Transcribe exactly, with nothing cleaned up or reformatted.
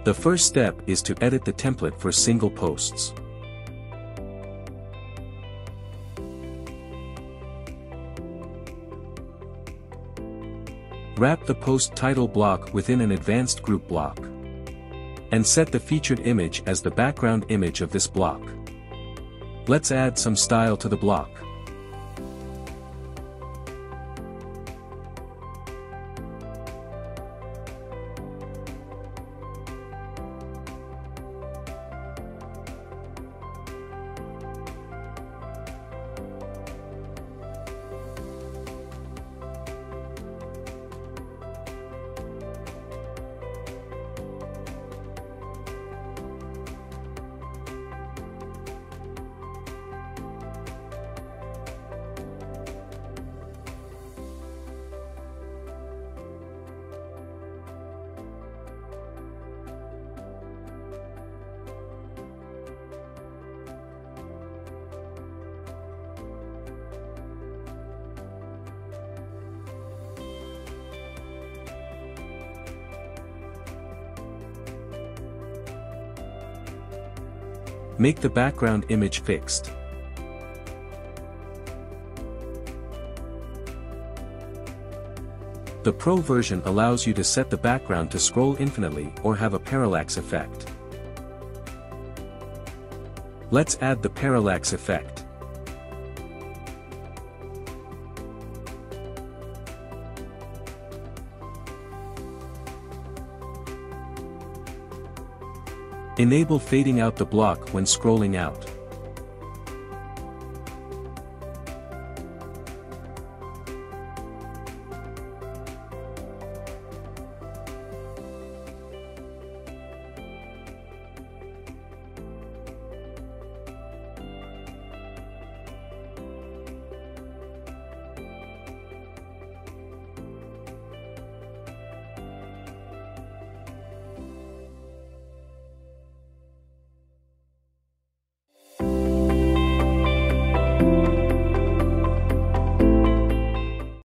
The first step is to edit the template for single posts. Wrap the post title block within an advanced group block. And set the featured image as the background image of this block. Let's add some style to the block. Make the background image fixed. The Pro version allows you to set the background to scroll infinitely or have a parallax effect. Let's add the parallax effect. Enable fading out the block when scrolling out.